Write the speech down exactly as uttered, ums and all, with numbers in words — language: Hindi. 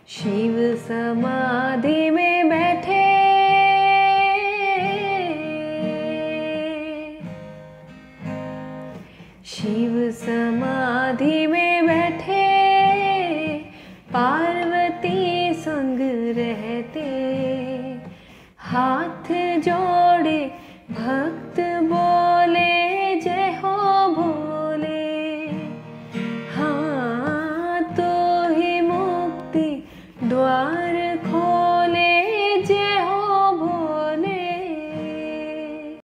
शिव समाधि में बैठे, शिव समाधि में बैठे, पार्वती संग रहते, हाथ जोड़े